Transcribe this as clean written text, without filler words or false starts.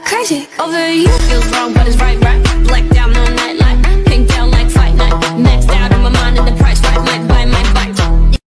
crazy over you. Feels wrong, but it's right.